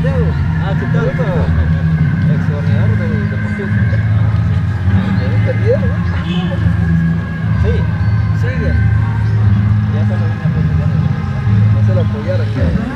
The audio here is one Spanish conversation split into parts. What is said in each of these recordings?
Santiago. Ah, ¿qué tal? Exornidor del Deportivo. ¿Perdido? Sí. Sigue. Ya estamos en la posición. No se lo apoyaron.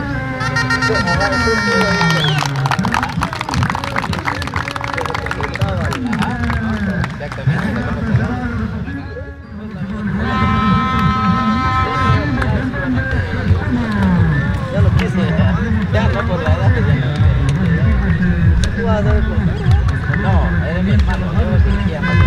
Ya lo quise, ya no por la edad, ya no. ¿Tú vas a hacer por no, era mi hermano, yo dirigía más.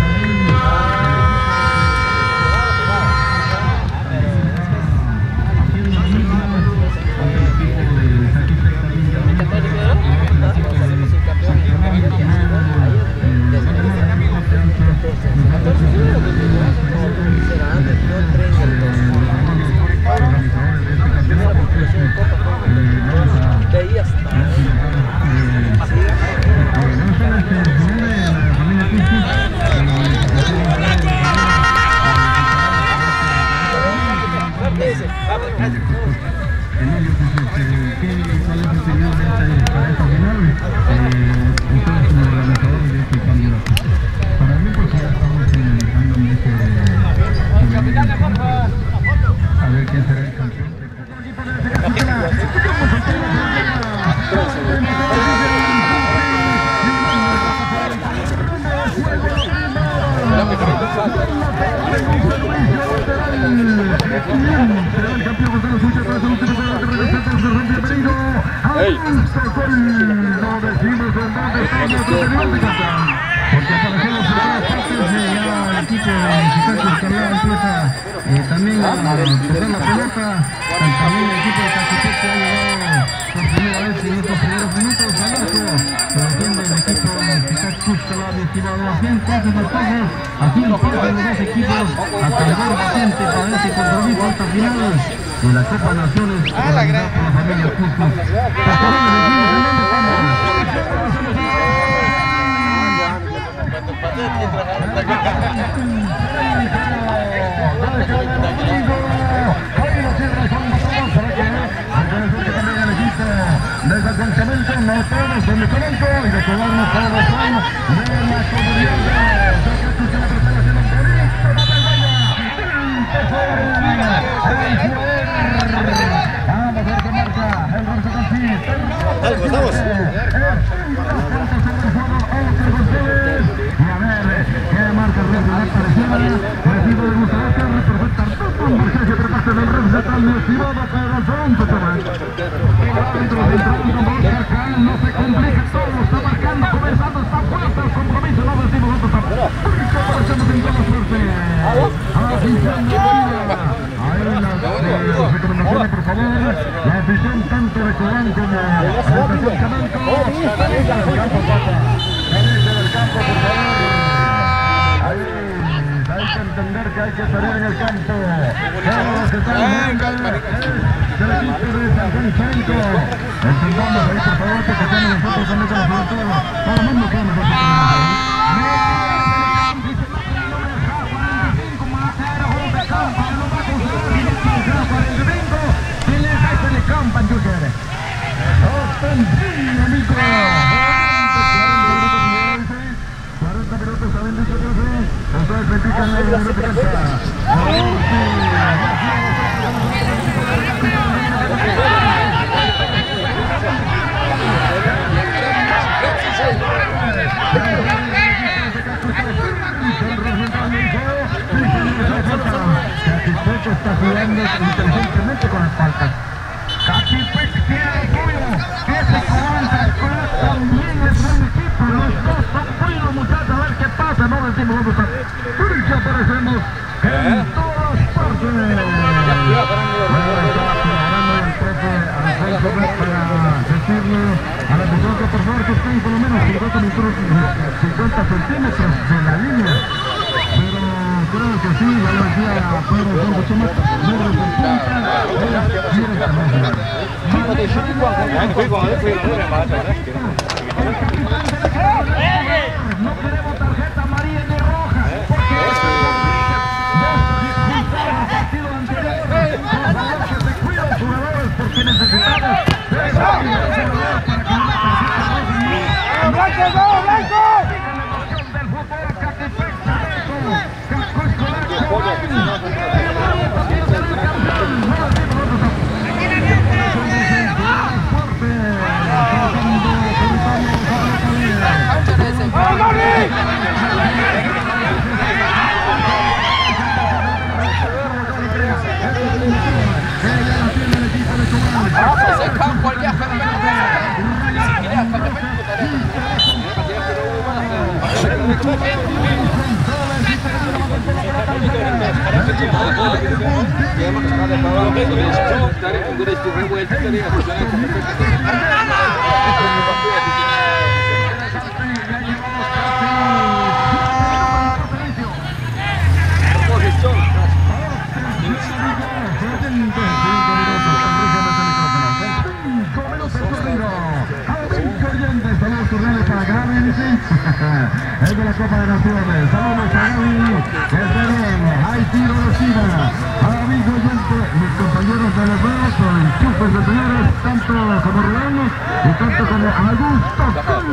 También a tocar la pelota, también el equipo de Cachipec que ha llegado por primera vez en estos primeros minutos al arco, produciendo el equipo de Cuscatlán estimado a 100 pases al paso, aquí lo pasan los dos equipos a cargar paciente para este compromiso esta final de la Copa Naciones organizada por la familia Cusco. Desde el campamento notamos el mecánico y recordarnos todos los años de la comunidad vamos a ver qué marca el Rosa Estamos. ¿Qué marca el Rosa? Recibo de Gustavo Carlos, perfecta todo por Sergio por parte del representante estimado Pedro Alfonso Tomás. No se complica todo, está marcando, comenzando, está fuerte el compromiso, no decimos otros tampoco. Parecemos en toda suerte. Ahí las recomendaciones, por favor. La afición tanto de Cobán como del campo. Salirse del campo, por favor. Hay que entender que hay que salir en el campo. Todos los que están del equipo de San Juan Franco. Entendamos ahí, por favor, que estamos nosotros también con la juventud. Todo el mundo queremos nosotros. Está jugando inteligentemente con las faltas. Cachipec tiene apoyo, que se comanda, también es buen equipo, los dos son buenos muchachos, a ver qué pasa, no decimos dónde está. Ya aparecemos en todas partes. Está colaborando el profe Alfonso para decirle a la persona que por favor que estén por lo menos 50 centímetros de la línea. Creo que sí, ya lo decía Pedro Alfonso Tomás, negros de punta, no queremos tarjeta amarilla ni roja, porque el partido anterior, por favor que se cuiden los jugadores, porque necesitamos para que Es de la Copa de Naciones. Saludos a Gaby, Esmerón, hay tiro de esquina. Amigo oyente, mis compañeros de los dos son enchufes de señores, tanto como Reales y tanto como Augusto.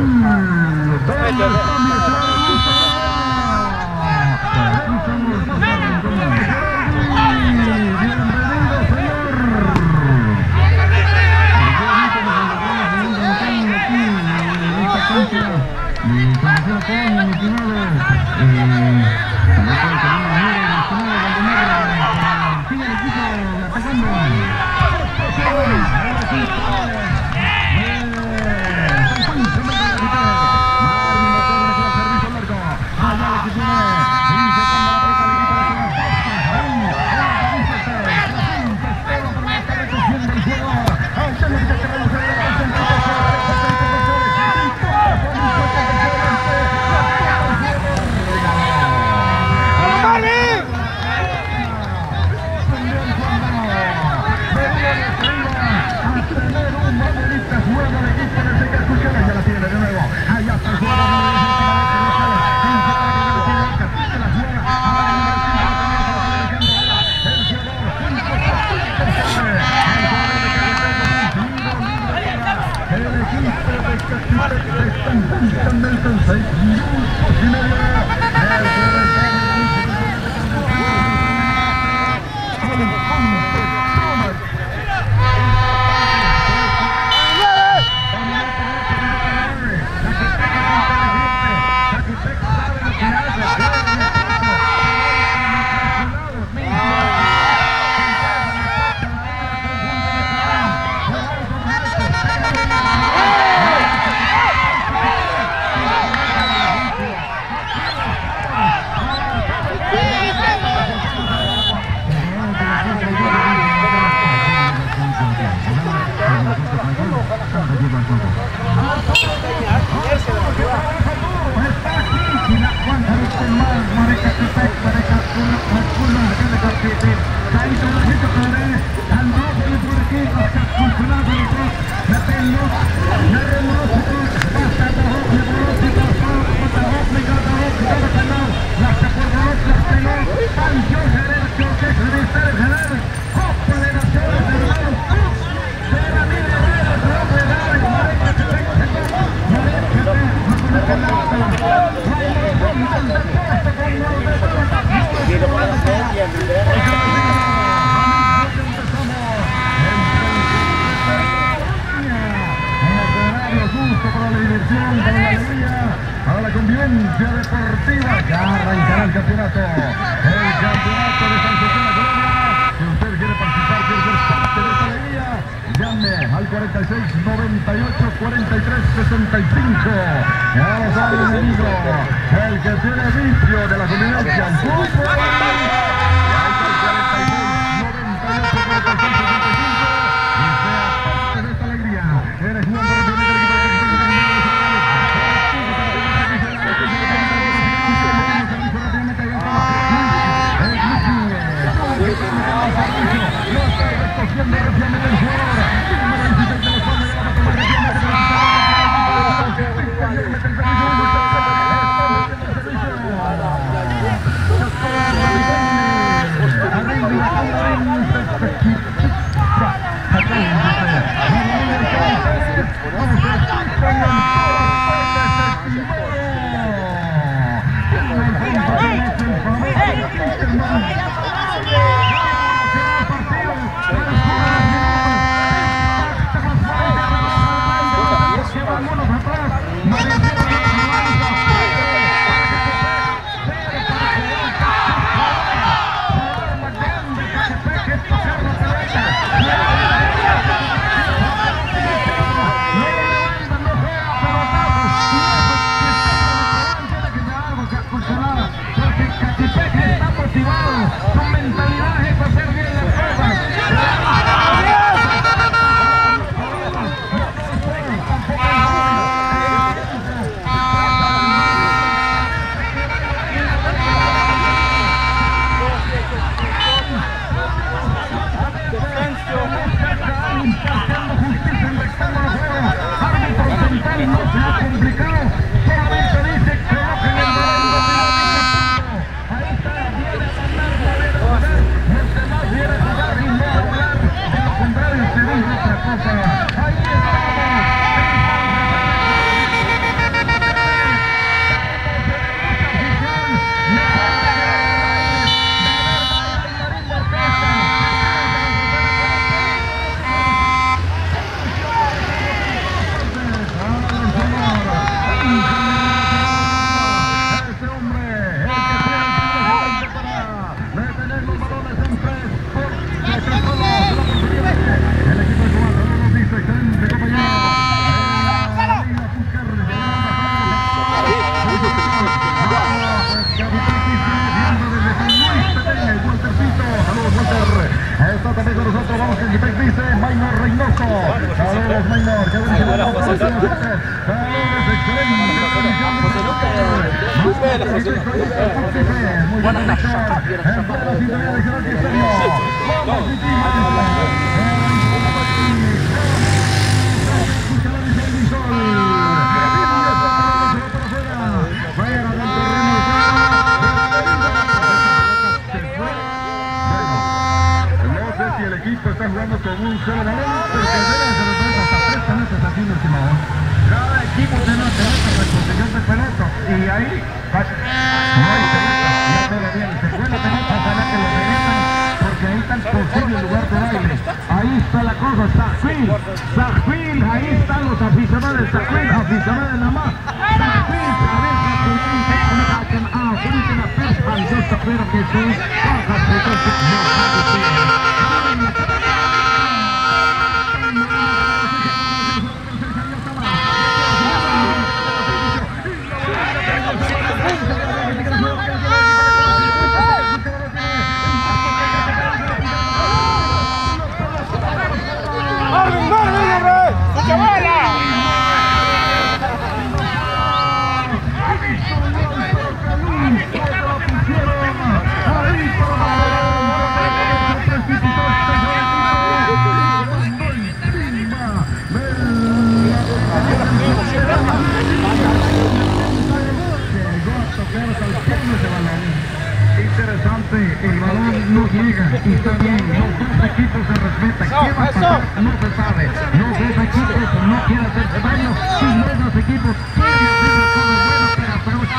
Para la convivencia deportiva, ya arrancará el campeonato de San José de la Colombia. Si usted quiere participar, quiere ser parte de esta alegría, llame al 46 98 43 65. Ya lo sabe, amigo, el que tiene vicio de la convivencia al fútbol. Vámonos atrás. cosa. Ahí está también con nosotros, vamos que Gipec dice, Maynor Reynoso. Saludos Maynor, que bueno. Saludos, excelente. Muy buena noche. En plena sintonía de Gerardo Estéreo. Vamos, el equipo está jugando con un solo balón, pero que deben de los hasta 3 pelotas aquí en el Simón. Cada equipo tiene una pelota para conseguir de pelota y ahí no hay pelota, ya todo bien, se fue la pelota, ojalá que lo regresan porque ahí está el posible lugar de baile. Ahí está la cosa, Sajfil, ahí están los aficionados, Sajfil, aficionados nada más. Sajfil, cabeza, última pista, y yo espero que se baja, interesante, el balón no llega y está bien, los dos equipos se respetan, ¿qué va a pasar? No se sabe, los dos equipos no quieren hacerse daño y los dos equipos quieren hacer las cosas buenas, pero es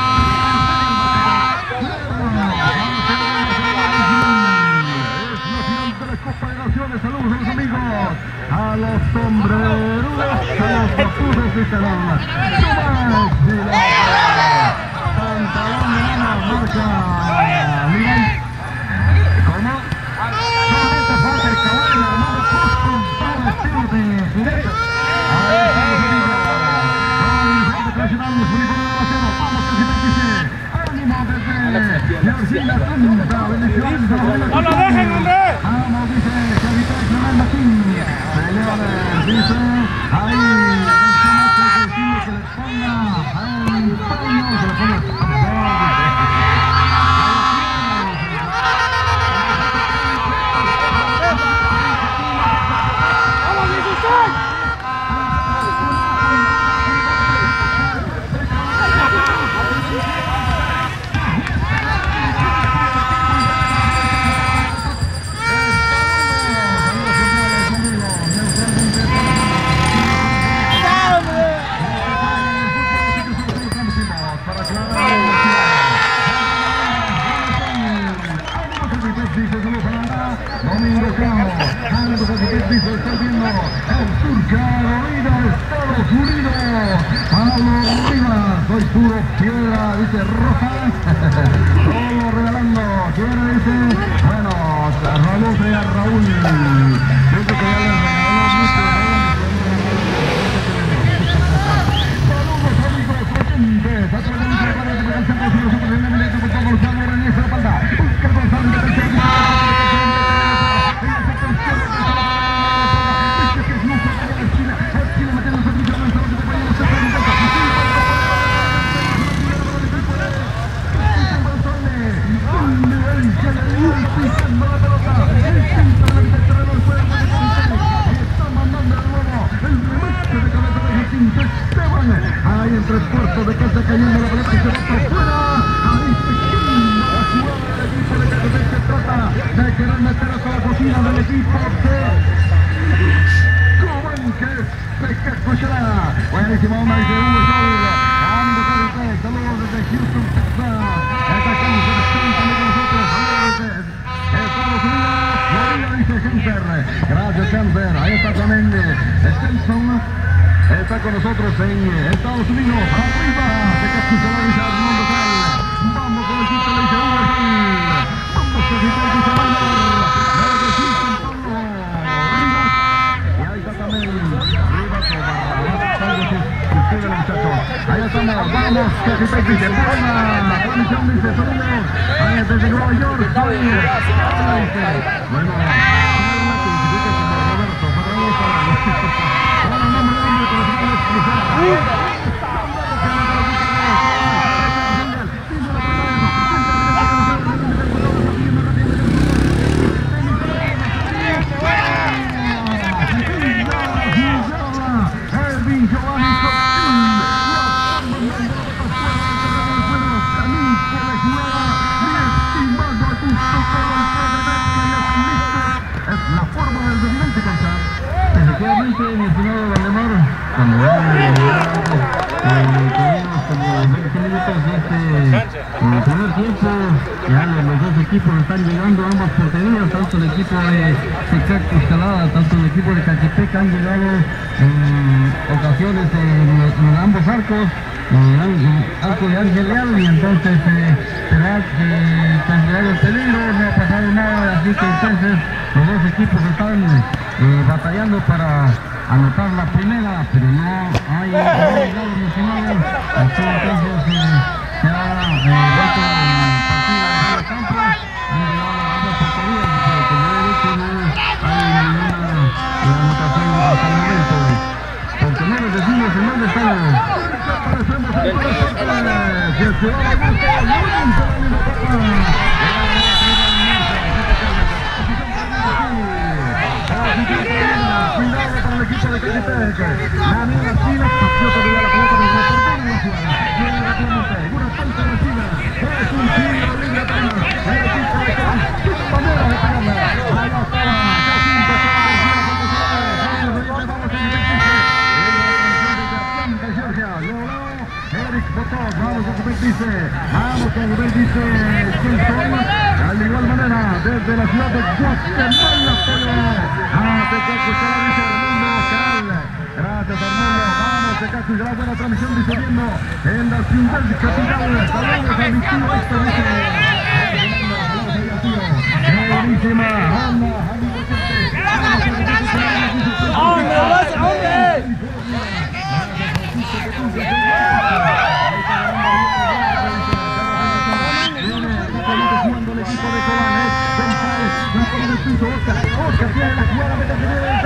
la final de la Copa de Naciones. Saludos a los amigos, a los sombrerudos, a los papudos y salón. Pantalón de lana, marca Miguel. ¿Cómo? Solamente falta el caballo, hermano, justo para el estilo de Fidel. Ahí están los amigos. Vamos, tradicional, los únicos de Nación. Vamos, que se dice. Ánimo desde Yarcina Punta, bendiciones. ¡No lo dejen, hombre! Vamos, dice Capitán Clemente Martín. Señores, dice, ahí, que les ponga el paño, que les ponga el soy puro piedra, dice Roja. Solo regalando, quiere dice, bueno, Raúl sea Raúl. Dice que ya les regaló mucho. Saludos amigos, presentes. A través de mi canal de Prevención por nosotros en el momento por todo Gonzalo Reñez la Panda. Oscar Gonzalo de Prevención. Hay entre esfuerzos de que está cayendo la pelota y se va para afuera. Ahí se quema la jugada del equipo de Catepec. Se trata de querer meter hasta la cocina del equipo de buenísima onda, dice Hugo Sol. Ando Carretera, saludos desde Houston, Texas. Está Cáncer, siempre con nosotros. Saludos desde Estados Unidos. Florida, dice Cáncer. Gracias, Cáncer. Ahí está también Stenson. Está con nosotros en Estados Unidos. Arriba, se escucha la dice Armando Cal. Vamos con el chiste, le dice Hugo Sol. Vamos con el chiste, dice Armando. Desde Houston, Pablo. Rivas. Y ahí está también Rivas o Barrabás. Muchachos, ahí estamos, vamos, casi dice, buena transmisión, dice, saludos, ahí desde Nueva York, bueno, como Roberto, efectivamente, mi estimado Valdemar, cuando tuvimos como 20 minutos de primer tiempo, ya los dos equipos están llegando a ambas porterías, tanto el equipo de Tecate Escalada, tanto el equipo de Caquetec han llegado en ocasiones en ambos arcos, arco de Ángel Leal, y entonces será considerado el peligro, no ha pasado nada, así que entonces los dos equipos están batallando para anotar la primera, pero no hay llegado mencionado. Así entonces se ha vuelto el partido en el campo, han llegado a ambas porterías, pero como he dicho no hay ninguna anotación hasta el momento, porque no les decimos en dónde estamos. Aparecemos en el si el ciudadano cuidado para el equipo de Caquetec. La nueva China, Patriota de la pelota de la portería de la ciudad. Viene rápidamente, una falta de China. Es un tiro libre para el equipo de Caquetec. Sin manera de pegarla. Ahí estaba, casi empezó a decir la vamos a Georgia. Eric Botov, vamos a dice, Kingston, de igual manera, desde la ciudad de Guatemala, dice Armando Cal. Gracias Armando, vamos de Caco, la buena transmisión dice viendo en la ciudad de capital, saludos a mi tío esto dice, buenísima, jugando el equipo de Cobán, González, la pone del piso, Oscar tiene la jugada, mete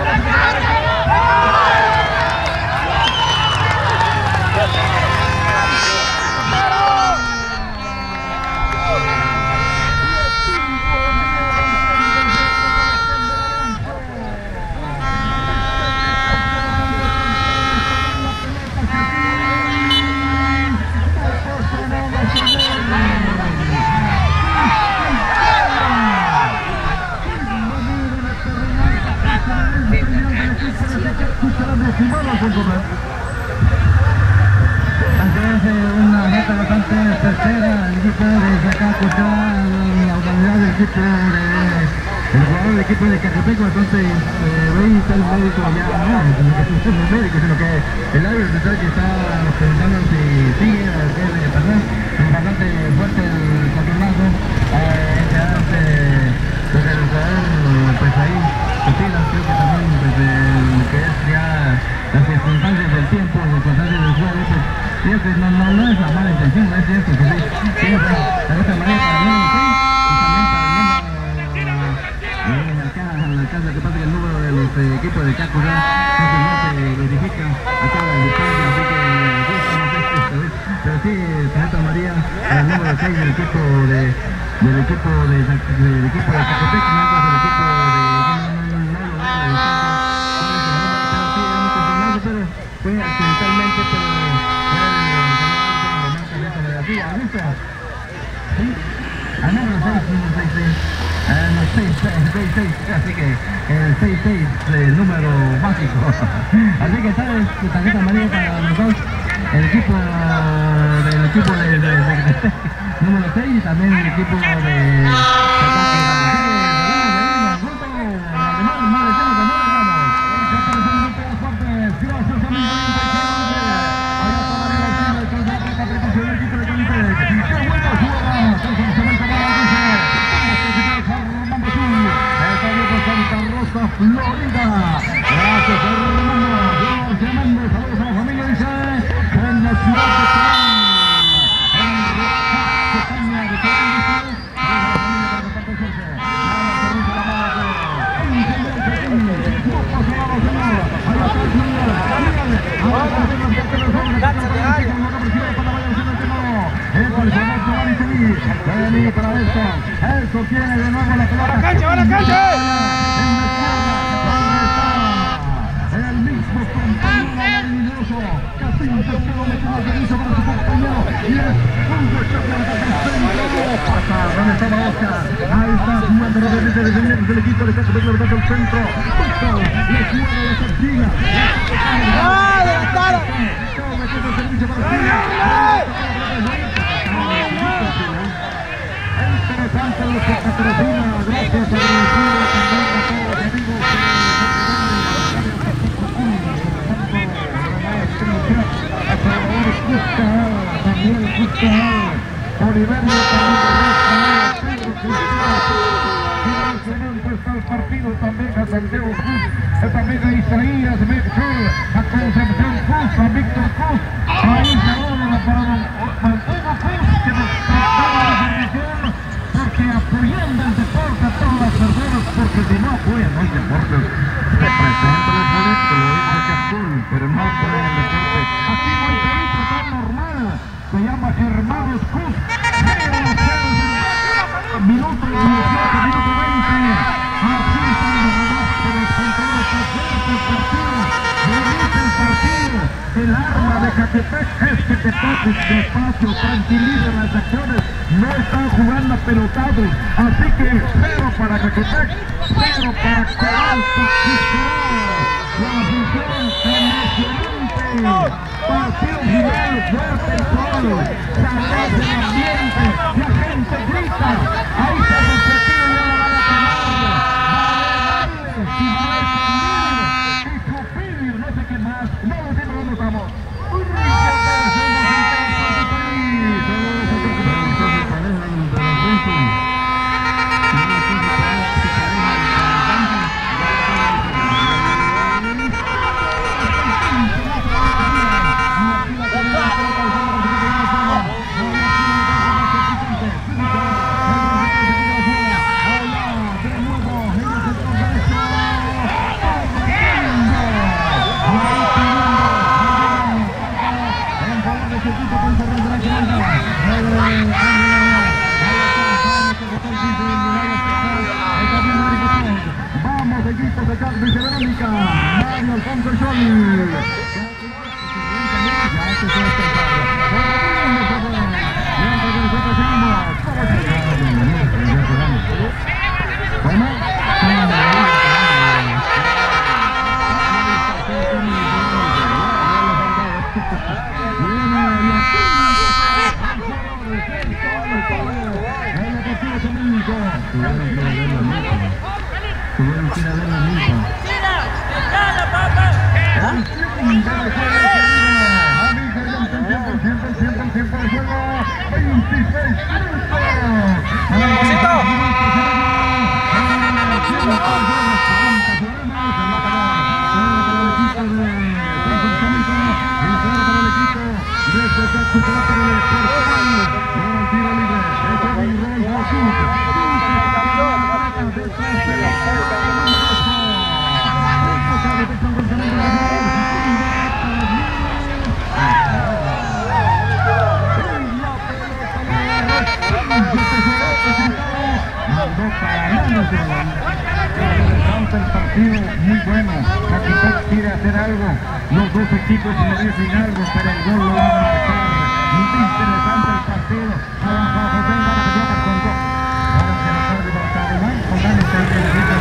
una meta bastante tercera, el equipo de Zacacucha, la autoridad del equipo el jugador del equipo de Caquetec, entonces veis el médico ya no es el médico, sino que el árbitro que está preguntando si sigue o qué es lo que pasó. Es bastante fuerte el controlazo, pues el jugador pues ahí Cecilas, creo que también pues que es ya las circunstancias del tiempo, las circunstancias del juego, pues fíjate, no es la mala intención, no es cierto, que sí, siempre de otra manera para el número 6 y también para el alcance, que pasa que el número de los equipos de Caco ya no se verifica acá en la distancia, así que pero sí, Santa María, el número 6 del equipo de Caquetec, mientras el equipo de fue accidentalmente, pero ya el momento de la vida, ¿listo? ¿Sí? A número 6, en el 6-6, así que el 6-6, el número mágico. Así que está tarjeta amarilla para los dos, el equipo de número 6 y también el equipo de Florida. Gracias, Fernando. Jorge Méndez, saludos a la familia, dice, en la ciudad de Eso tiene de nuevo la pelota. ¡A la cancha, a la cancha! El mismo compañero maravilloso, casi un tercero metido de piso para su compañero y es un deschaplante del centro. Pasa, ¿dónde estaba Oscar? Ahí está jugando nuevamente desde el equipo de Cacho Pedro del centro. Oscar, le juega la Sardina. ¡Ah, adelantaron! Metiendo el servicio para Sardina. Interesante lo que patrocina, gracias a el partido también a Santiago Cruz, también a Isaías Mitchell, a Concepción Cruz, a Víctor Cruz, ahí se habla para Don Cruz, que nos trataba la formación, porque apoyando el deporte a todas las personas, porque si no apoyan los deportes, representan el político, lo dice que azul, pero no apoyan el deporte. Aquí no hay político tan normal, se llama Hermanos Cruz, minuto 18, minuto 20, así estamos por el centro del partido, remite el partido, el arma de Catepec es que te toques despacio, tranquiliza las acciones, no están jugando a pelotados, así que 0 para Catepec, 0 para Coral, la afición emocionante, partido final, fuerte el sol, salvaje el ambiente, la gente grita, ahí está el objetivo y ahora van a tomarlo, y Copilio, no sé qué más, no lo sé dónde estamos. Vamos, equipo de Carlos y Verónica, Mario Alfonso y Sol. El partido muy bueno, Catepec quiere hacer algo, los dos equipos merecen algo, pero el gol lo van a marcar. Muy interesante el partido, para José García con gol. Ahora se le puede levantar el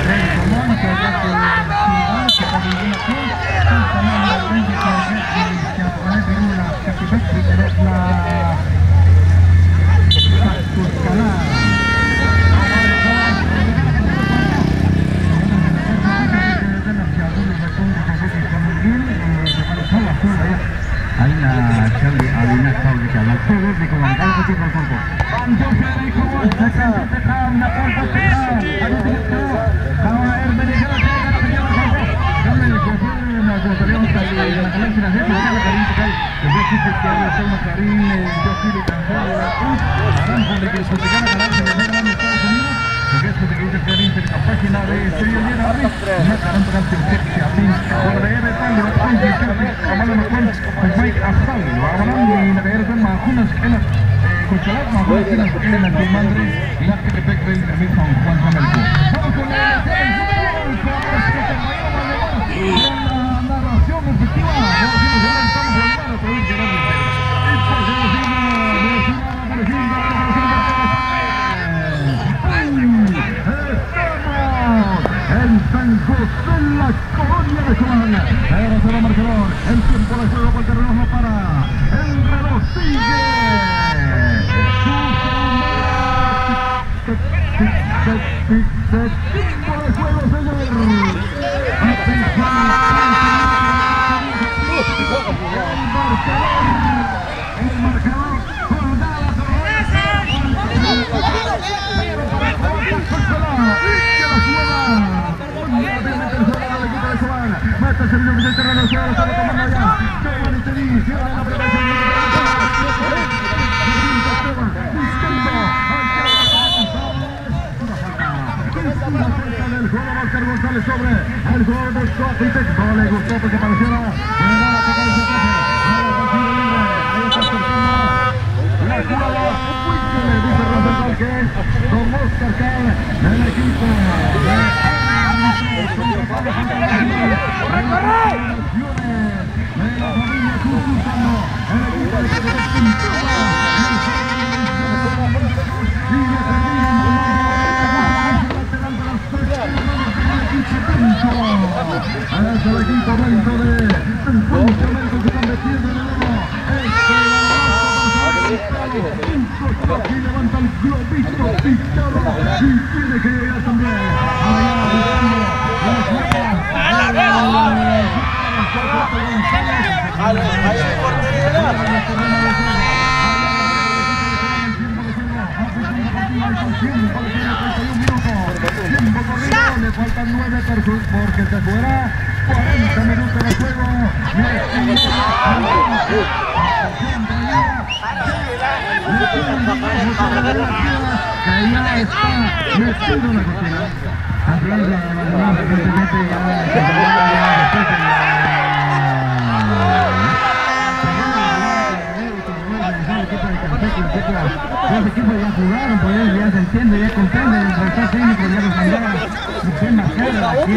Los equipos ya jugaron, pues ya se entiende, ya comprenden, el director técnico ya los mandaba demasiado aquí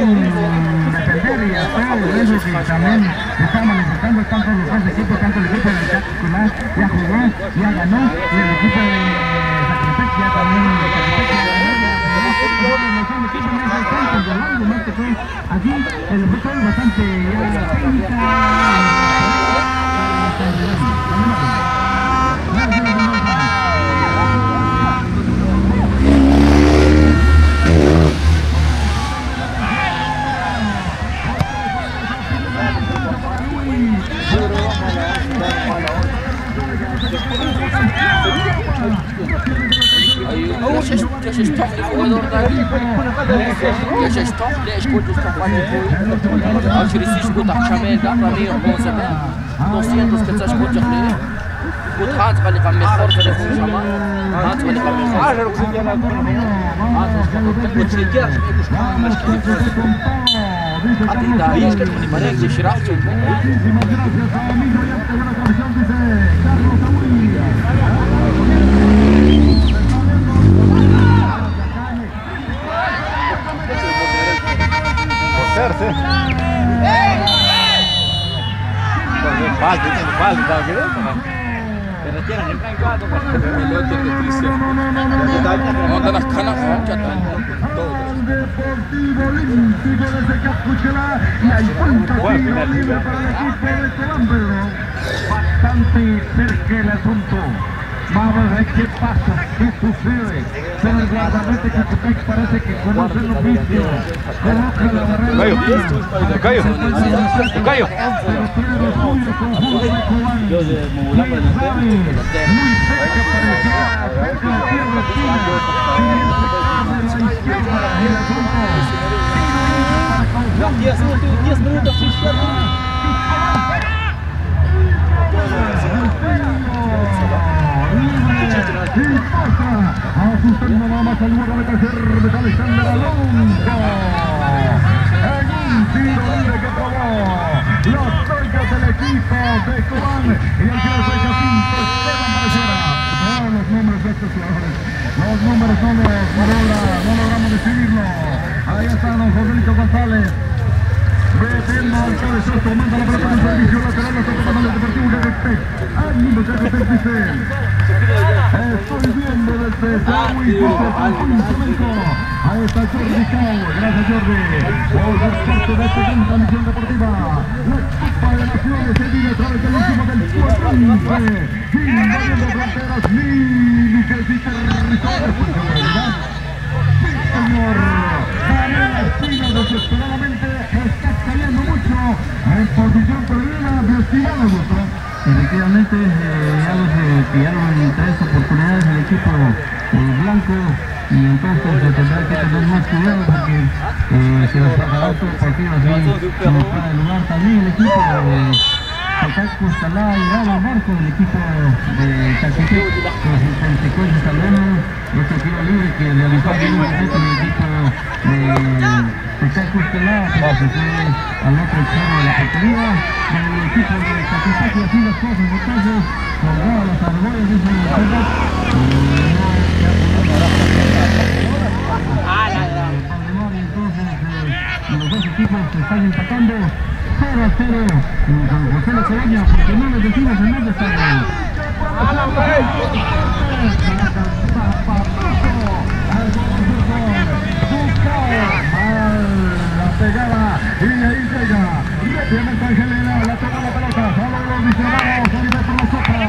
en defender y a todo eso que también está manifestando, están todos los dos equipos, tanto el equipo de Chacumán ya jugó, ya ganó, y el equipo de Zacatepec ya también aquí el efecto es bastante Já se está jugador daqui. Já está, escuta está fazendo. Acho que se escuta a chamada para mim bom saber. 200 que estás escuta ali. O Hans vai ligar melhor que ele vai chamar. Hans vai ligar melhor. Ah, já consegui lá. Ah, até daí acho que ele pode parar de tirar. Vale, tá vendo? Era que era nem caiado, mas melhor ter que crescer. Onda na cana, já tá todo. Deportivo Olímpico desde Capuchelá y hay punto tiro libre para el equipo de Cobán, Pedro. Bastante cerca el asunto. Vamos a ver qué pasa, qué sucede. Pero el guardamete que Cutec parece que conoce el oficio. Coloca la barrera. Tocayo. Pero tiene lo suyo conjunto de Cobán. ¿Quién sabe? Muy cerca parecía, cerca de la tierra esquina. Y el sector de la izquierda el asunto. 10 minutos sin asustando nada más al lugar de tercer de Alexander Alonso en un tiro libre que probó los toicos del equipo de Cobán y el que fue Jacinto Esteban Marchera. Los nombres de estos jugadores, los números no logramos decidirlo. Ahí están los Joselito González metiendo al cabezazo, manda la pelota en el servicio lateral, la toca para el Deportivo de Cutec. Ánimo que Cutec dice: estoy viendo desde Saúl y ahí está Jordi Cao. Gracias, Jordi, por ser parte de esta gran transmisión deportiva. La Copa de Naciones se vive a través del último del cuadrante, invadiendo fronteras, límites y territorios. Sí, señor. Carrera Espino desesperadamente está cayendo mucho en posición perdida, mi estimado Augusto. Efectivamente, ya los pillaron en 3 oportunidades el equipo blanco y entonces se tendrá que tener más cuidado porque se los pasará todo el partido así se nos para el lugar. También el equipo de Calcaco Escalá ha llegado al marco del equipo de Calquitec con sus consecuencias al menos este tiro libre que realizó bien el equipo de Calcaco Escalá, pero se fue al otro extremo de la portería del equipo de Calquitec y así las cosas. Entonces colgado las argollas de ese entonces los dos equipos se están empatando 0-0 en San José de Colonia, porque no les decimos en dónde están. La pegada y ahí llega rápidamente Angelina, la toca la pelota, solo los visionados, Oliver por la sopa,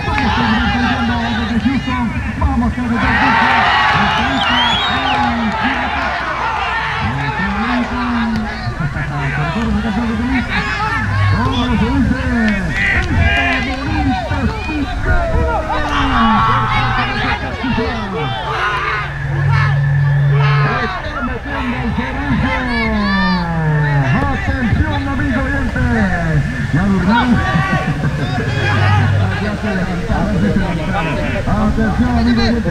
desde Houston, vamos que desde atención, amigo oyente, ya durmieron. Atención, amigo oyente.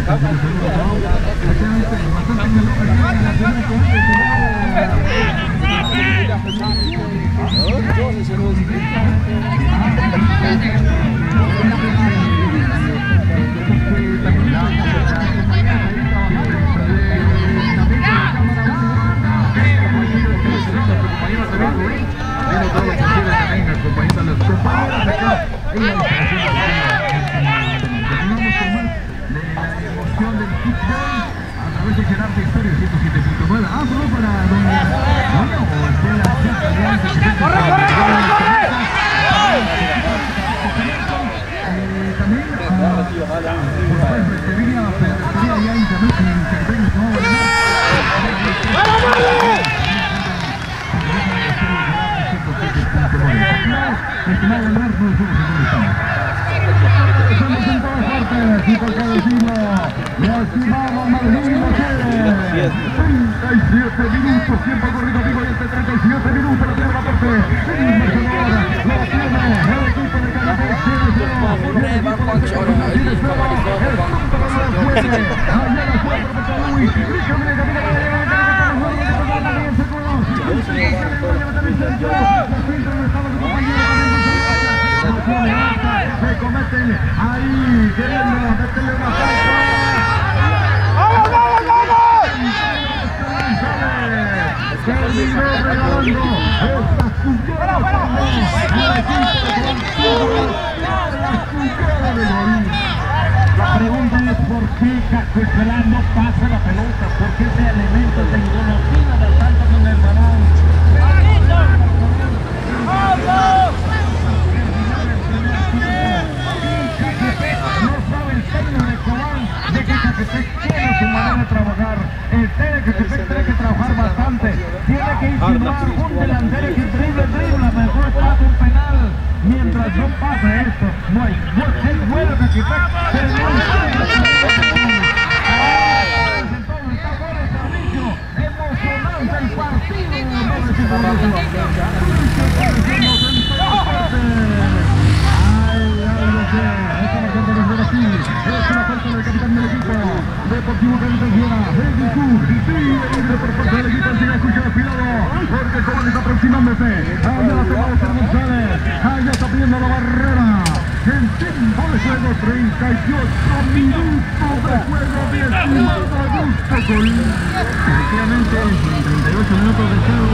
Se cometen ahí queriendo meterle una falta. ¡Vamos, vamos, vamos! Terminó regalando estas punteras al equipo de la pregunta es por qué Cacuicalá no pasa la pelota, por qué ese elemento tecnológico. no pasa esto. No hay bueno Caquipec, pero no hay emocionante el partido. Es una falta del capitán del equipo Deportivo Caritaziana. Por parte del equipo sigue escuchando afilado porque el Cobán está aproximándose. Allá la tomó Oscar González. Allá está pidiendo la barrera. En tiempo de juego, 38 minutos de juego, 19 Augusto Gol. Efectivamente, 38 minutos de juego.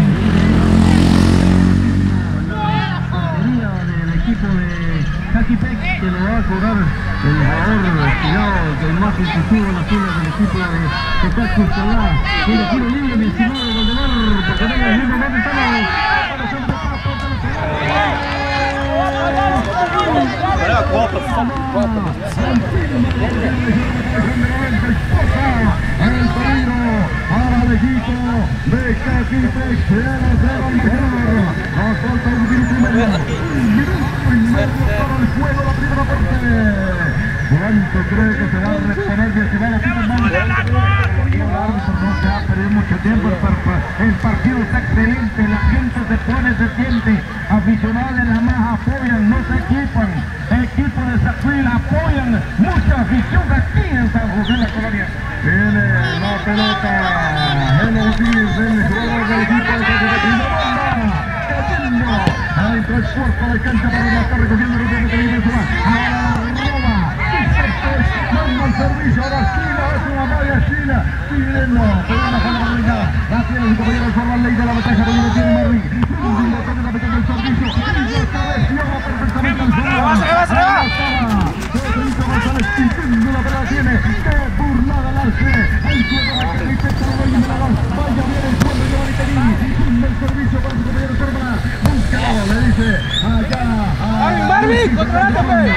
La del equipo de Caquipec, que lo va a cobrar el jugador tirado, que es más incisivo en las filas del equipo de Caco Escalá. Tiene tiro libre, mi estimado Valdemar, porque no es libre, ¿dónde estamos? El peligro para el equipo de Caquipec, se ha lanzado al mejor. Nos falta un minuto y medio. Para el juego, la primera parte. ¿Cuánto cree que se va a reponer mi estimado no se ha perdido mucho tiempo, el partido está excelente, la gente se pone, se siente, aficionados de la más apoyan, no se equipan, equipo de Zacuil apoyan, mucha afición aquí en San José de la Colonia. Viene la pelota, el Ortiz, el jugador del equipo de cayendo, al transporte de cancha para rematar, recogiendo el ritmo de Televisión, manda el servicio a la esquina, es una malla esquina, Tireno, pero una jala marina, la tiene su compañero Sorban, ley de la ventaja, pero no tiene Marri, un botón de la meta del servicio, y lo cabeceaba perfectamente al suelo, Federico González, quitando la pelota tiene, qué burlada el arce, el juego de Caquipec, vaya bien el juego de Giovanni Perini, el servicio para su compañero Sorban, búscalo, le dice, allá, Marvin, controlate,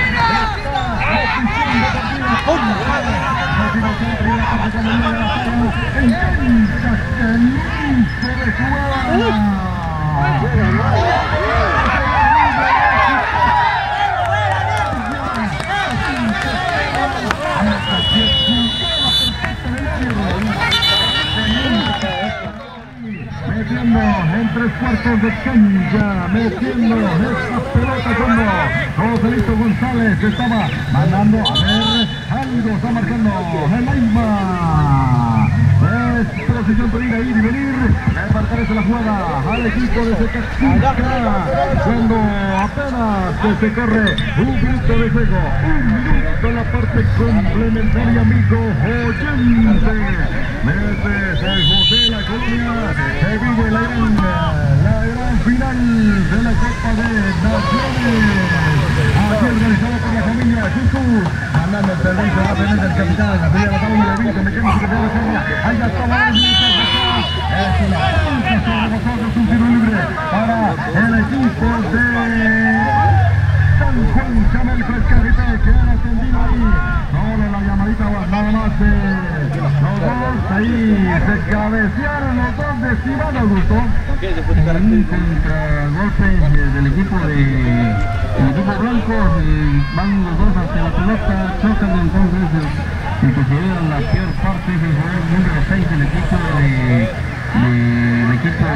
metiendo en 3/4 de cancha, metiendo esta pelota como Joselito González que estaba mandando a ver, algo está marcando el Aima. Es posición para ir a ir y venir, le pertenece la jugada al equipo de Secachinca, cuando apenas que se corre un minuto de juego, un minuto en la parte complementaria, amigo oyente. Desde San José de la Colonia se vive la gran final de la Copa de Naciones. Aquí organizado por la familia Chucu, mandando el servicio rápidamente al capitán, la familia Batalla de Vito, me quemo que la forma. Ahí está la bonita, es una punta sobre nosotros, un tiro libre para el equipo de San Juan Chamelco Escarrita, que han atendido ahí. Solo la llamadita nada más de los dos, ahí se cabecearon los dos de Iván Augusto. Un contragolpe del equipo blanco, van los dos hacia la pelota, chocan entonces el que se lleva la peor parte es el jugador número 6 del equipo del equipo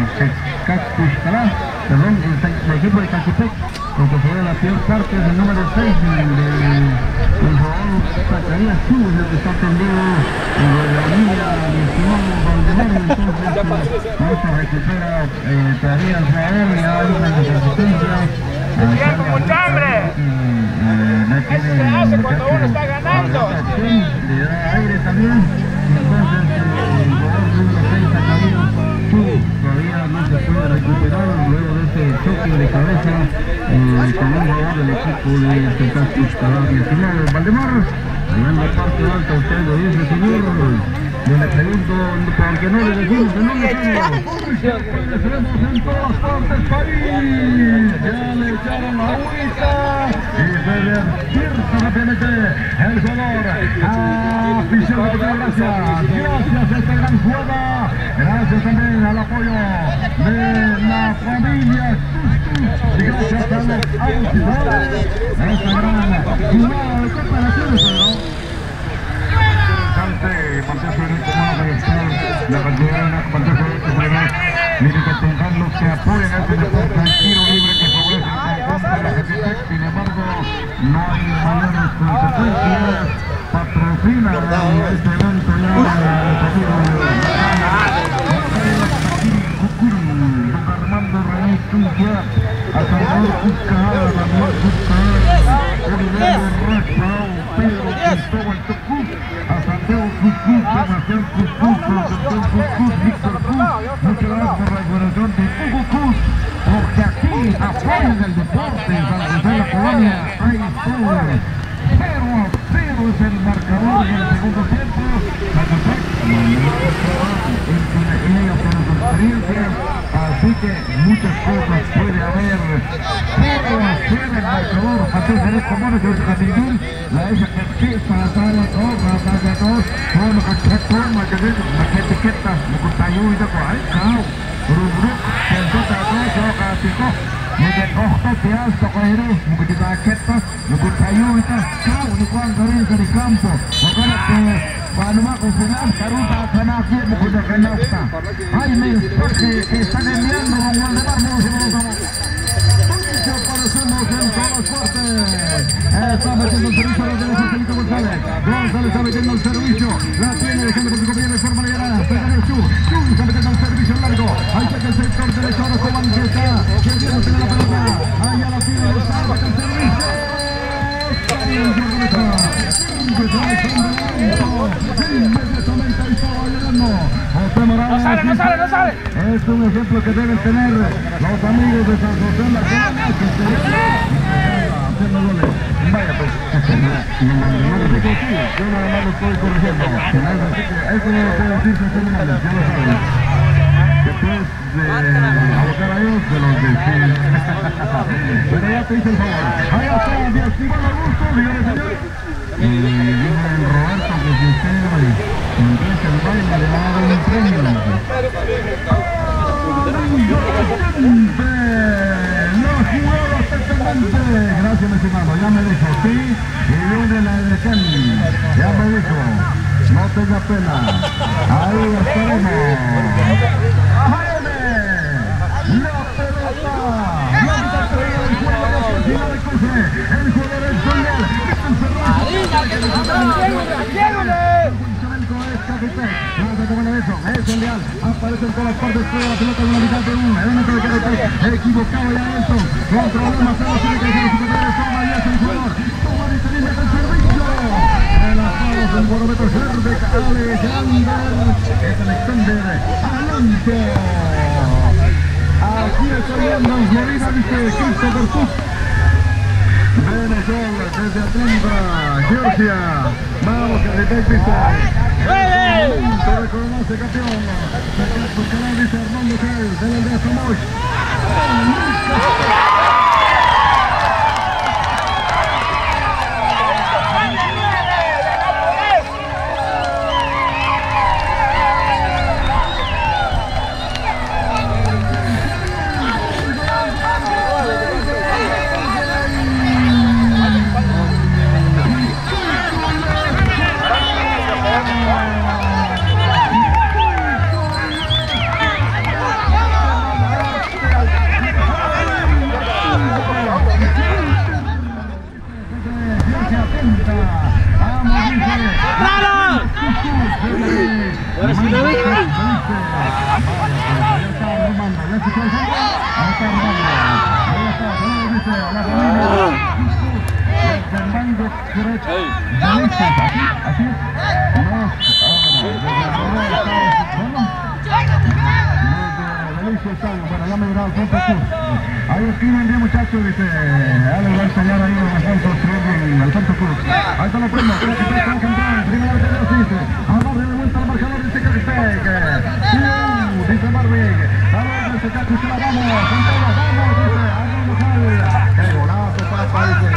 del equipo de Caquipec, el que se lleva la peor parte es el número 6 del jugador Zacarías Chubas, el que está atendido de la línea de Simón Valdemar. Entonces no se recupera todavía el jugador, ya hay una resistencia. Eso se hace cuando uno está ganando. Le da aire también. Entonces el jugador número 6 Zacarías Chubas todavía no se puede recuperar luego de ese choque de cabeza con un jugador del equipo de Secachinca Escalá. Estimado Valdemar, allá en la parte alta usted lo dice, señor. Yo le pregunto, ¿por qué no le decimos el nombre? Tenemos en todas partes país. Ya le echaron la agüita y se despierta rápidamente el jugador. Afición, gracias. Gracias a esta gran jugada. Gracias también al apoyo de la familia y gracias a los auspiciadores de esta gran jugada de cooperaciones, Partido Juvenil Común de la cantidad de una Partido Juvenil Común. Miren que tengan los que apoyan este deporte, el tiro libre que favorece el conjunto de la Jetitec. Sin embargo, no hay mayores consecuencias. Patrocina este evento ya el amigo don Armando René Tunquia, a Salvador Cuscada, Manuel Cuscada, Oliverio Racha, Pedro Cristóbal Tocuz, a Santiago Cuscuz, Sebastián Cuscuz, Concepción Cuscuz, Víctor Cuz. Muchas gracias por la colaboración de Hugo Cuz, porque aquí apoyan el deporte en San José de la Colonia. Hay todo. 0-0 es el marcador en el segundo tiempo. San José en ella por su experiencia, así que muchas cosas puede haber. 0-0 el marcador. Partido Juvenil Común de Catigul, la esa que empieza a dar la cosa, a todos, bueno, que forma que es la etiqueta, lo que está yo y de por ahí, claro, Rubruc, que el total de todo, que lo castigó. Mungkin okto tias toko ini mungkin kita kita mungkin kayu kita kau di kuang kering di kampo mungkin ke panuma kufunan karuta kanaki mungkin kanasta hai me porque que están enviando con Waldemar Moussa aparecemos en todas partes. Está metiendo el servicio a los de Joselito González. González está metiendo el servicio. La tiene dejando por viene de forma liberada. Pega el Chu está metiendo el servicio largo. Ahí saca el sector derecho ahora Coman que está queriendo tener la pelota. Ahí a la tiene de salva el servicio. Inmediatamente ahí estaba llegando José Morales. No sale. Es un ejemplo que deben tener los amigos de San José de la Colonia que se haciendo goles. Vaya pues, yo nada más lo estoy corrigiendo. Eso no lo puedo decir sin seminales, ya lo saben. Después de abocar a ellos, de los de sí. Pero ya te hice el favor. Ahí está, de Estimado Augusto, dígame señor. Y viene el Roberto que si usted empieza el baile le va a dar un premio. La jugada perfectamente. Gracias, mi estimado. Ya me dijo, sí. Y viene la elección. Ya me dijo. No tenga pena. Ahí estaremos. ¡Jaime! La pelota. El jugador es Soler. Es el Leal, aparece en todas las partes de la pelota en la mitad de un elemento de caracter, equivocado ya esto, con problemas se lo tiene que hacer su compañero, toma y hace el jugador, toma y se viene el servicio, relajados el barómetro verde, Alexander, es Alexander, adelante, aquí está viendo en Florida, dice Christopher Cook. Venezuela, desde Atlanta, Georgia, vamos que detective. Se reconoce campeón. Su canal dice Armando Gel, del Aldea Somoch. Bueno, ya me dirá Alfonso Cruz. Ahí escriben bien, muchachos, dice. Ya les va a enseñar ahí a Alfonso Cruz. Ahí están los primos. Creo que está campeón. Primero que Dios dice. A Marvin le vuelta al marcador, dice Cacitec. Dice Marvin. A ver, dice Cacitec, vamos. Centella, vamos, dice. Arnold Mujal. Qué golazo, papá, dice.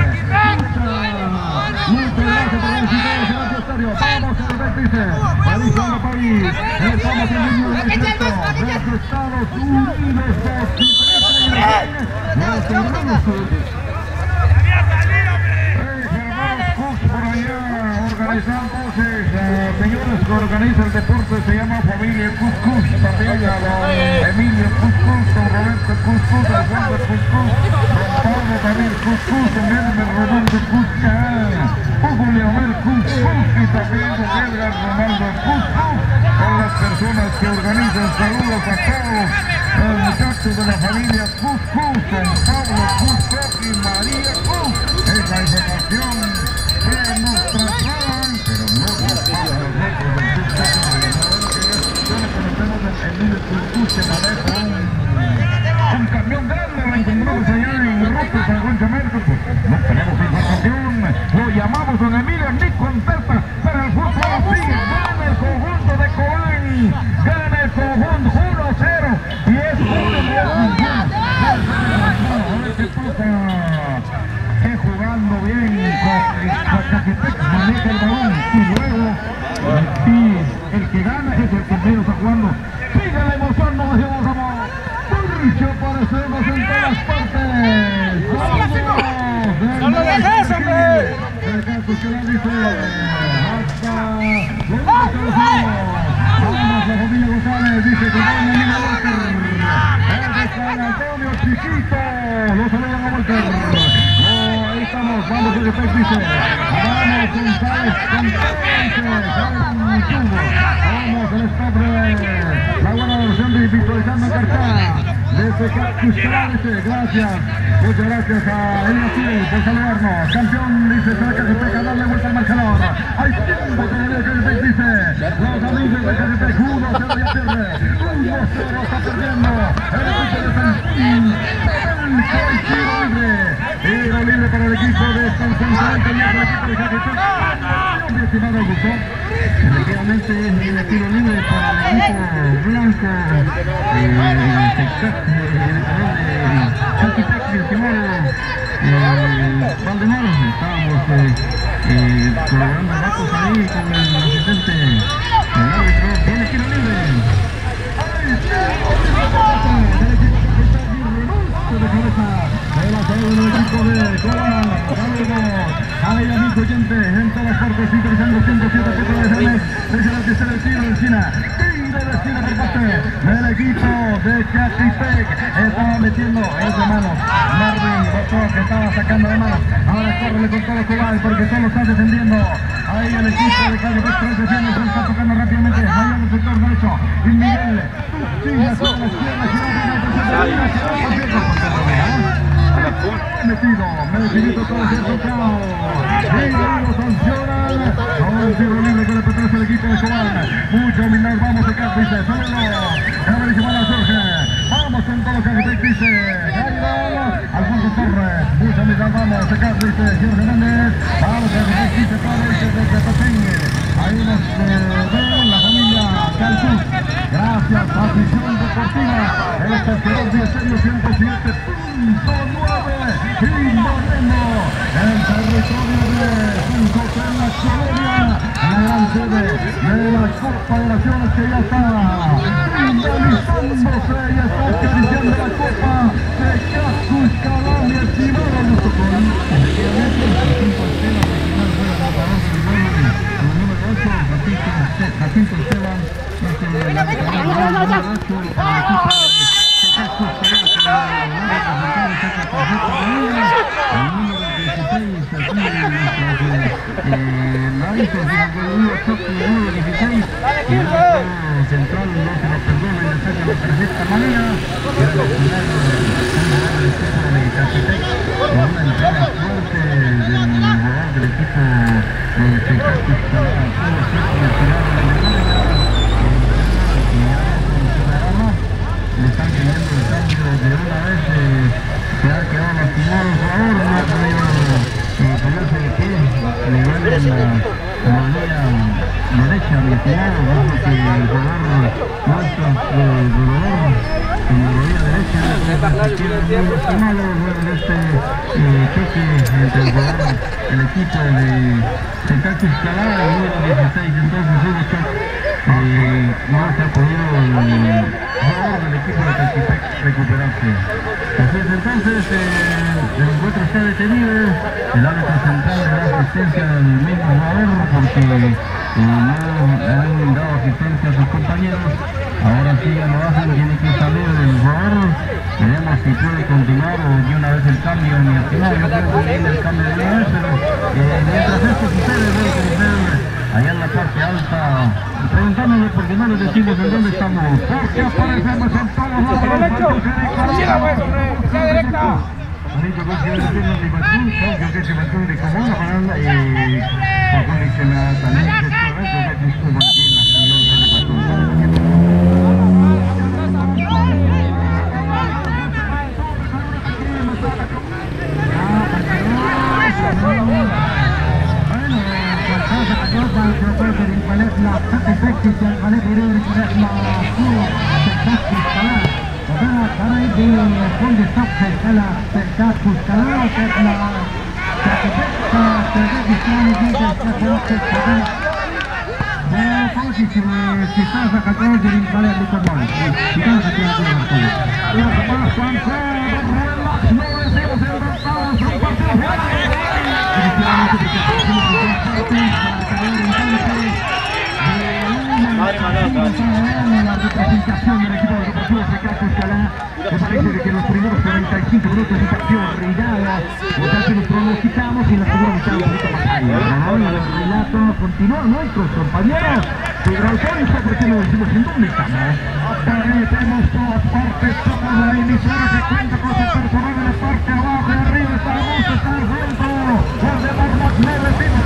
Muchas gracias por la visita de estadio. Vamos a ver, dice. Alejandro París. Estamos en línea de directo desde Estados Unidos. Señores que organiza el deporte, se llama Familia Cuscus, también a don Emilio Cuscus, don Roberto Cuscus, Alfonso Cuscus, don Pablo David Cuscus, don Edmer Rodolfo Cuscal, Hugo Leonel Cuscus y también don Edgar Ronaldo Cuscus, son las personas que organizan. Saludos a todos los muchachos de la familia Cuscus, don Pablo Cuscus y María Cus. Es la información que nos trasladan, pero no que maneja un camión grande, lo encontramos allá en Ropa, San Juan Chamerco. Pues no tenemos información, lo llamamos don Emilio, ni contesta, pero el fútbol sigue, gana el conjunto de Cobán, gana el conjunto 1-0, y es qué pasa, que jugando bien con Zacatepec, maneja el balón, y luego el que gana es el que menos está jugando. Sigue la emoción, nos decimos como Turcho, parecemos en todas partes. ¡Vamos! ¡No lo dejes, hombre! El caso que la dice hasta vamos, la familia González dice que va en la Walter. Es de San Antonio Chiquito. Lo saludan a Walter. Ahí estamos, vamos, el Zacatepec dice. Vamos, González, vamos, el stop de la buena versión de visualizando en cartera. Desde Cactus Calárese, gracias. Muchas gracias a Elias por saludarnos. Campeón, dice Zacatepec, a darle vuelta al marcador. Hay tiempo todavía que Zacatepec dice. Los amigos de Zacatepec, 1-0 ya pierde. 1-0 está perdiendo. El equipo de Santín. Tiro libre para el equipo de San Santiago, el equipo de Zacatepec. Mi estimado Augusto. Efectivamente es el tiro libre para el equipo blanco. Zacatepec, mi estimado Valdemar. Estábamos colaborando datos ahí con el asistente. El árbitro tiene tiro libre. De cabeza, de la salud del equipo de Cobán. Hay amigo oyente en todas partes, interesando 107 4 de Jerez. Desde la tercera tiro de esquina. Tiro de esquina por parte del equipo de Zacatepec. Estaba metiendo es de manos. Marvin Botó, que estaba sacando de manos. Ahora corre con todo Cobán porque solo está defendiendo. Ahí el equipo de Zacatepec transiciendo, se está tocando rápidamente. Ahí en el sector derecho. Y Miguel sigue hacia la izquierda. Metido, Medellín todo el centro. Y lo sancionan. Ahora el tiro libre que le pertenece al equipo de Cobán. Mucha humildad, vamos a Cat, dice. Solo Gabriel Jorge. Vamos con todo Zacatepec, dice. Gabriel Alfonso Torres. Mucha humildad, vamos a Cat, dice. Jorge Méndez. Vamos a Zacatepec, dice Torres, desde Zacatepec. Ahí nos ven la familia Calcus. Gracias, afición deportiva. Este es el 107.9 y Moreno. El territorio de Junco en la Colonia. La gran sede de la Copa de Naciones que ya está finalizándose y está acariciando la Copa de Cactus Calárese, mi estimado Augusto Colón. Efectivamente, el equipo Esteban original fue el anotador del número 8, Jacinto Esteban, es el anotador del número 8 para el equipo de Cactus Calárese. El número 16, aquí la hizo el número 16, y el central no se lo perdona y le saca la perfecta manera. Era la final del equipo de Zacatepec, con una entrega fuerte del jugador del equipo de Cactus le están pidiendo el cambio de una vez. Se ha quedado lastimado el jugador, no ha podido ponerse de pie, le duele la rodilla derecha, mi estimado, vamos que el jugador nuestro dolor en la rodilla derecha se queda muy lastimado luego de este choque entre el jugador, el equipo de Cactus Calárese, el número 16, entonces hubo choque. No se ha podido el jugador del equipo de Zacatepec recuperarse. Así es, entonces está detenido. El árbitro central le da asistencia al mismo jugador porque no le han dado asistencia a sus compañeros. Ahora sí ya lo hacen, tiene que salir el jugador. Veremos si puede continuar o de una vez el cambio. Ni al final yo creo que viene el cambio de una vez, pero mientras esto sucede, debe ser allá en la parte alta, preguntándole porque no les decimos en dónde estamos. Porque aparecemos en todos lados. ¡Que sea directa! Amigo, que se mantiene de Batún, que se mantiene de Comuna, para que la talenta es correcta, que estuvo aquí en la señora de Batún. La representación del equipo deportivo Ricardo Cuscalá. Me parece de que los primeros 45 minutos de partido reirada, o sea que nos pronosticamos y en la segunda mitad un poquito más allá. El relato continúa nuestros compañeros. Pedro Alfonso, ¿por qué lo decimos en dónde estamos? Aparecemos todas partes, toda la emisora se cuenta con su personal en la parte abajo y arriba estamos, está el centro. Por demás, no decimos.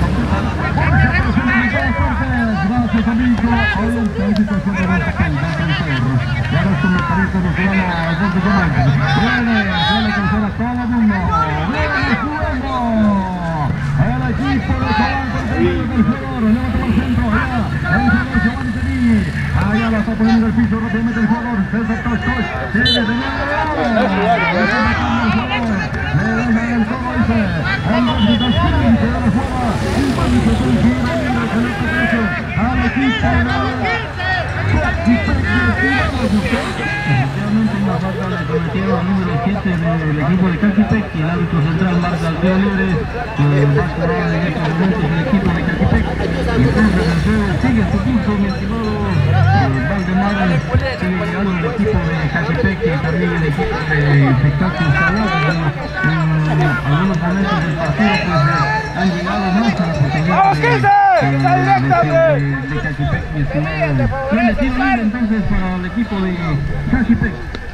Gracias, amigo. Hoy en felicitación de nuestra calidad del cerro. Y ahora estos mecanismos nos van a Alfonso Comarcos. Suele crecer a todo el mundo. ¡Viene jugando! El equipo de Calanco, el jugador, levanta por el centro, allá. El jugador Giovanni Tení. Allá la está poniendo el piso rápidamente el jugador. César Tostoy. Sigue de nuevo. Le deja el juego, dice. El árbitro Spin se da la jugada. Un paso con el giro libre con el pecho. Al equipo efectivamente una falta le cometieron al número 7 del equipo de Caquipec y el árbitro central marca el tiro libre que va a cobrar en estos momentos el equipo de Caquipec. Y entonces el juego sigue su curso, mi estimado Valdemar, sigue llegando el equipo de Caquipec y también el equipo de Espectáculos Salados. En algunos momentos del partido pues han llegado más a la oportunidad de Caquipec, mi estimado. Tiene tiro libre entonces para el equipo de Caquipec.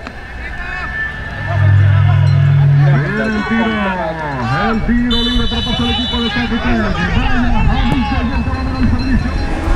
El tiro libre para pasar el equipo de Caquipec. Vaya, Amigo, y el corredor al servicio.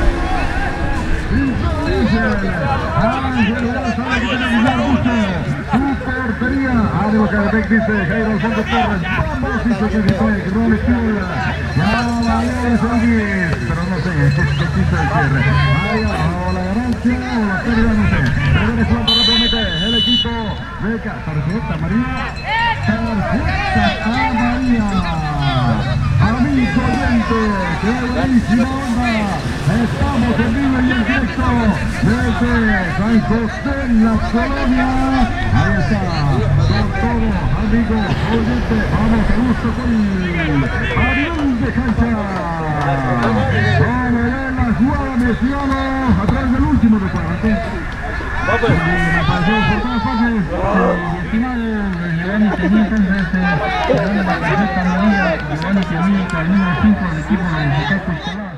Su portería. Ánimo Caquipec, dice Jairo Alfonso Torres. Vamos, dice Caquipec. Roble Piola. Ya vale, Solguis. Pero no sé, ¿qué quiso el cierre? Ahí abajo la ganancia o la pérdida, no sé. Pero viene jugando rápidamente el equipo de tarjeta amarilla. Tarjeta amarilla. Amigo oyente, qué buenísima onda. Estamos en vivo y en directo desde San José en la Colonia. Ahí está, con todo, amigo oyente. Vamos a gusto con avión de cancha. Vamos a ver la jugada, mi estimado, a través del último recuadrante. Me pareció por todas partes, mi estimado Giovanni Tení, entonces le la tarjeta amarilla. Giovanni Tení, con el número 5 del equipo de Ricardo Cuscalá.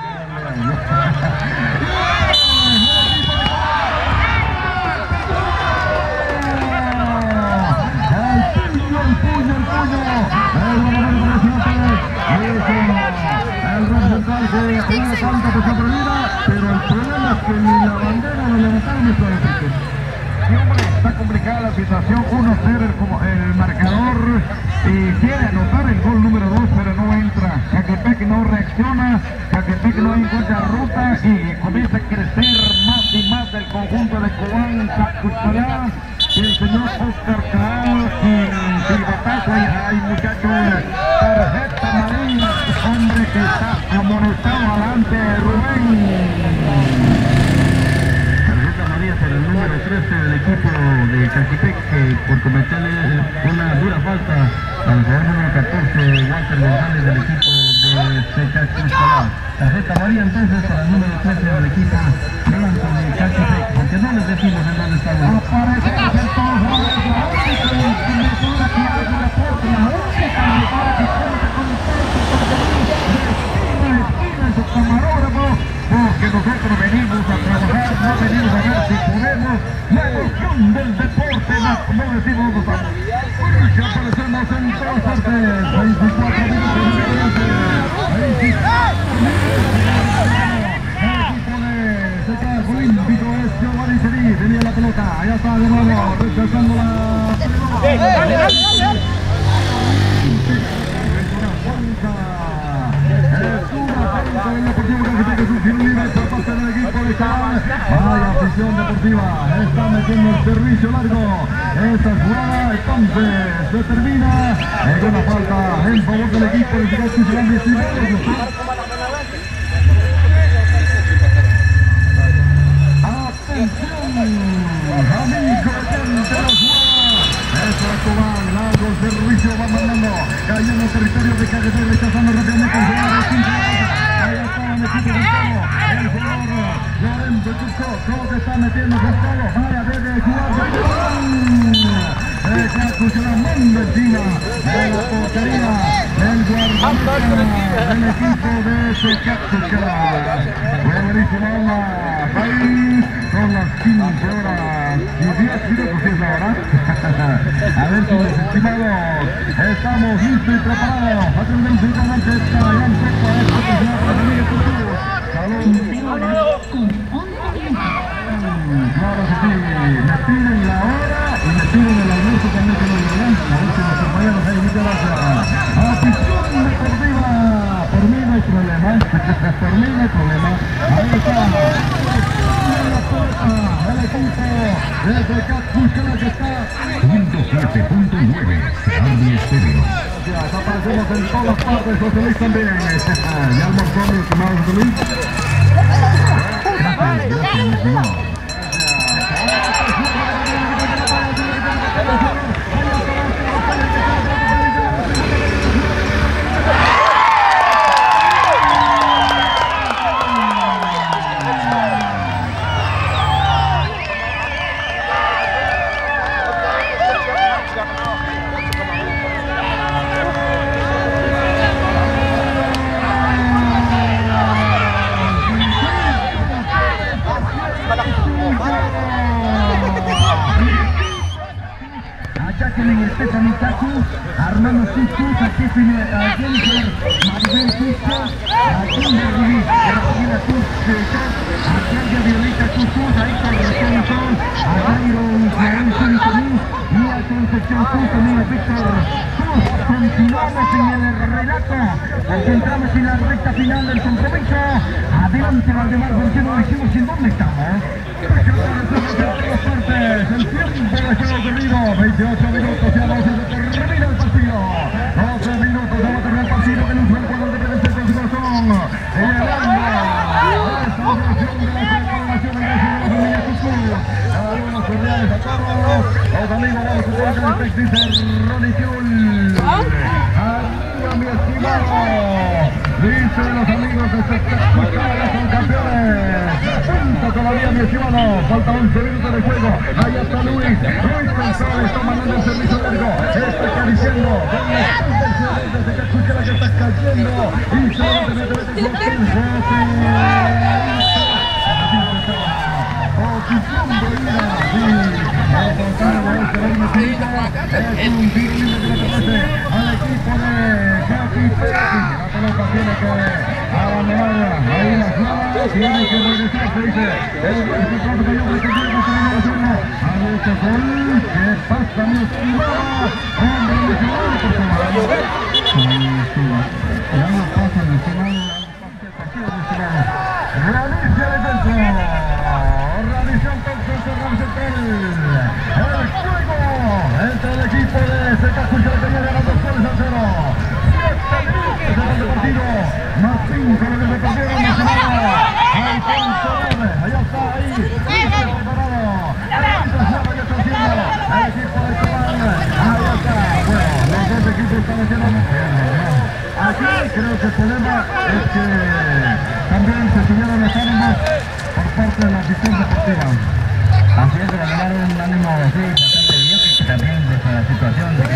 Pero el problema es que ni la bandera la levantaron esta vez. Sí, hombre, está complicada la situación. 1-0 el marcador y quiere anotar el gol número 2, pero no entra. Caquipec no reacciona, Caquipec no encuentra ruta y comienza a crecer más y más del conjunto de Cobán, Cuscalá. Y el señor Oscar Caal y silbatazo, hay muchachos, tarjeta amarilla, hombre que está amonestado adelante, Rubén. Tarjeta amarilla para el número 13 del equipo de Caquipec, que por cometerle una dura falta al jugador número 14, Walter González del equipo de Seca Cristalá. Tarjeta amarilla entonces para el número 13 del equipo blanco de Cachipec, porque no les decimos en dónde estamos. Porque nosotros venimos a trabajar, no venimos a ver si podemos. La emoción del deporte, no decimos dónde estamos. Que aparecemos en todas partes. 24 minutos de olímpico es Giovanni Seri, tenía la pelota, allá está de nuevo, rechazando la pelota. Vaya afición deportiva, está metiendo el servicio largo. Esta jugada entonces se termina en una falta en favor del equipo de Ciudad Cristalá. Amigo de la jugada, eso es Cobán, largo servicio va mandando, cayó en el territorio de Caguete, rechazando rápidamente el jugador de 15 metros. Ahí está el equipo Gustavo, el jugador Lorenzo Chusco, todo que está metiendo Gustavo, vaya debe jugar de Cobán. La manda encima de la portería del guardameta del equipo de Secacusquera. Buenísima onda, país, son las 15 horas y 10 minutos es la hora. A ver si mis estimados estamos listos y preparados. Atendemos únicamente esta gran copa, esta persona para venir a futuro. Claro que sí, me piden la hora y me piden el almuerzo también que lo llevarán. A ver si los compañeros ahí me quedan. Afición deportiva, por mí no hay problema, por mí no hay problema. Ahí está. El equipo de Secacusquera que está 107.9 Charlie Estéreo. Aparecemos en todas partes, José Luis también. Ya almorzó mi estimado José Luis. Gracias, estimado. Armando Sustos, a Jennifer Maribel Sustos, a Kimberly Regina Sustos, a Claudia Violeta Sustos, a Héctor Robinson, a Jairo Ismael Suntomí y a Concepción Sustos, amigo Víctor Sustos. Continuamos en el relato, nos entramos en la recta final del compromiso. Adelante Valdemar, porque no decimos en dónde estamos. El tiempo de juego corrido, 28 minutos, ya vamos a terminar el partido. 12 minutos, vamos a terminar el partido. El usuario cuando debe de ser con su corazón. Elevando esta versión de la colaboración del resto de la familia Cuscú. Algunos cordiales a todos. Los amigos, vamos a jugar con el dice Ronnie Kiul. Arriba, mi estimado. Dice los amigos de Secacusquera, son campeones. Punto todavía, mi estimado. Falta 11 minutos de juego. Allá está Luis González, está mandando el servicio largo. Está acariciando. ¿Dónde está el de Secacusquera que está cayendo? Y se va a tener que meter posición de ida. Es un tiro libre que le permite al equipo de Cachipec. La pelota tiene que abandonar ahí la jugada, tiene que regresar, se dice el resultado que yo creo que tiene que terminar la zona. A este gol, ¿qué pasa, mi estimado? Hombre, mi estimado, por favor. Ya no pasa, mi estimado. Realicia de dentro. Realicia entonces el gran central. El juego entre el equipo de Secacusquera que viene ganando 2-0. 7 minutos de partido, más 5 lo que se perdieron, mi estimado. Alfonso Verde, allá está, ahí, preparado. El equipo de Cobán, allá está. Bueno, los dos equipos metiendo muy bien, ¿no? Aquí creo que el problema es que también se subieron los ánimos por parte de la afición deportiva. Así es, regalar un ánimo así bastante bien, que también desde la situación de que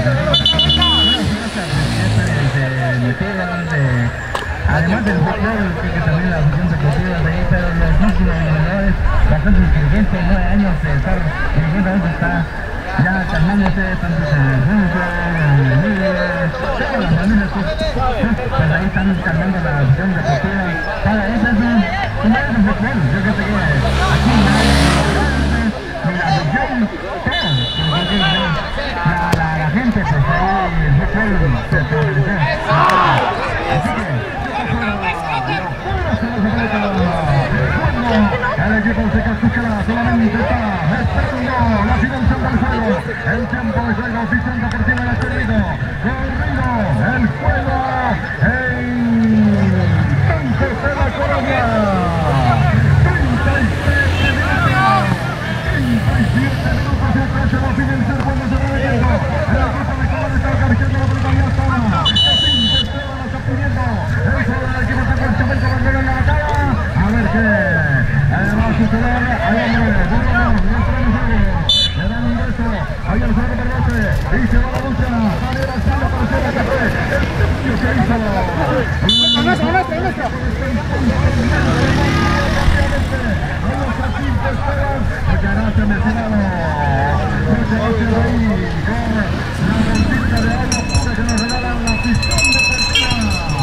se metieron además del fútbol, que también la afición deportiva de ahí, pero los músculos jugadores bastante inteligentes, 9 años de estar dirigiendo a eso está ya calmándose, tanto en el fútbol, en el líder, todas las familias, pues ahí están calmando la afición deportiva. Para eso es un año de fútbol, yo creo que aquí la gente, pues ahí el fútbol se progresó. Así que el equipo se cascuchará, solamente está esperando la finalización del juego. El tiempo de juego, afición deportiva del corrido, el juego en San José de la Colonia. 37 minutos y atrás va a finalizar cuando se va metiendo. El equipo de Colonia está cargando la pelota ya está. Casín de Esteban la está pidiendo. El juego del equipo de Puerto Bandera en la batalla. A ver qué va a suceder. Ahí hombre, le dan un beso. Ahí el juego del bote. Y se va la lucha. Manera sale para hacer la café. El cambio que hizo. Porque ahora se mencionado. No se va a hacer ahí con la bolsita de agua pura que nos regalan la afición deportiva.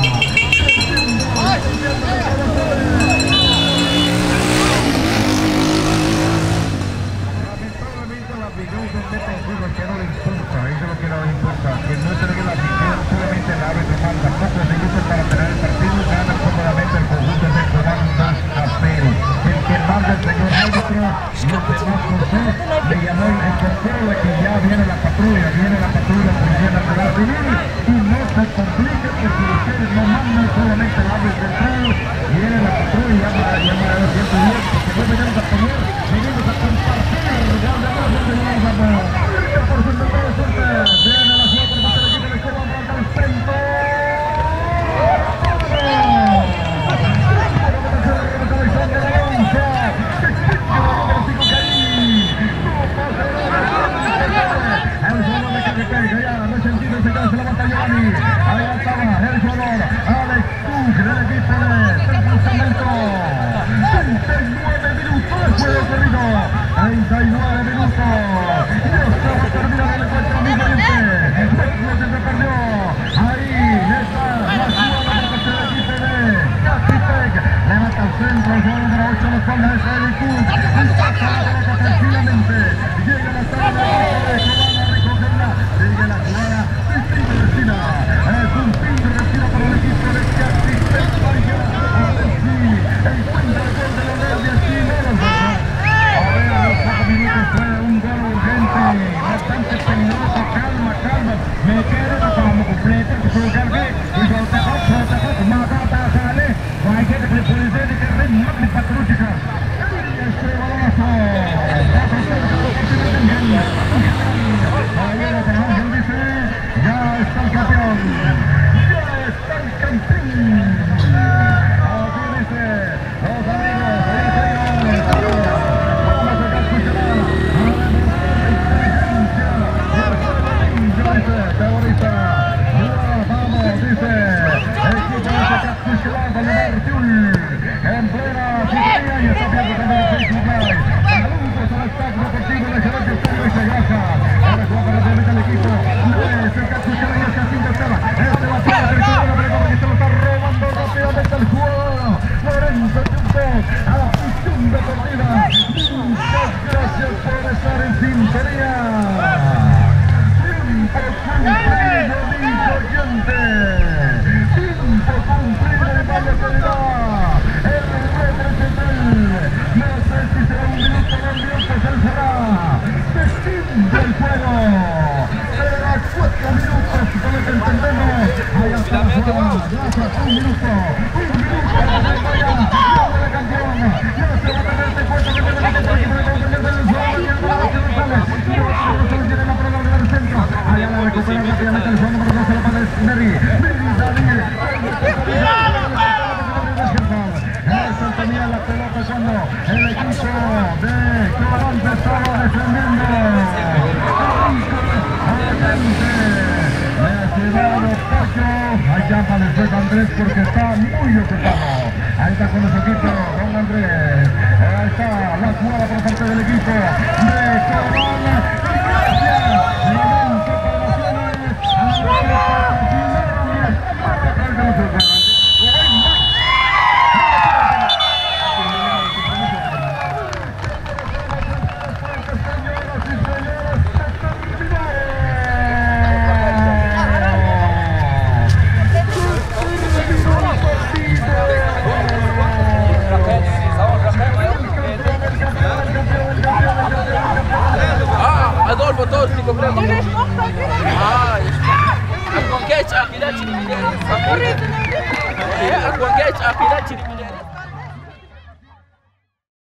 Lamentablemente la afición se mete en juegos que no le importa, eso es lo que no le importa, que no entregue la afición, solamente el árbitro falta pocos minutos para terminar el partido, gana cómodamente el conjunto de Cobán 2-0. El que manda el señor árbitro, no se va por ser, le llamó el control de que ya viene la patrulla Policía Nacional Civil, y no se complique porque ustedes no mandan solamente el árbitro central, viene la patrulla y llama a los 110, porque no venimos a poner, venimos a compartir, ya de abajo tenemos a por su nombre de suerte, viene la ciudad por parte del equipo de Cobán, arranca el centro. recupera rápidamente el fondo número 12, la para Neri. Eso tenía la pelota cuando el equipo de Colorante estaba defendiendo. Le ha quedado Pacho. Hay llama después Andrés porque está muy ocupado. Ahí está con su equipo, don Andrés. Ahí está la jugada por parte del equipo de Colorante. Gracias. Lamento Adolfo Tosti completo. Aku ngecek akhirat ciri-ciri. Aku ngecek akhirat ciri-ciri.